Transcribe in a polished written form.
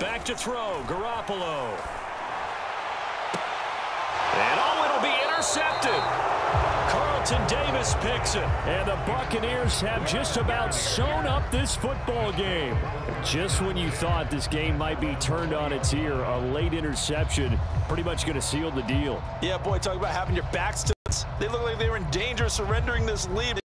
Back to throw, Garoppolo. And it'll be intercepted. Carlton Davis picks it. And the Buccaneers have just about sewn up this football game. Just when you thought this game might be turned on its ear, a late interception pretty much going to seal the deal. Yeah, boy, talk about having your backs to it. They look like they were in danger of surrendering this lead.